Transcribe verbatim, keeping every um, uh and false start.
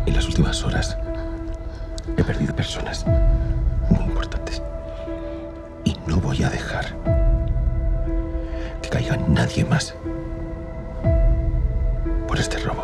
En las últimas horas he perdido personas muy importantes. Y no voy a dejar que caiga nadie más por este robo.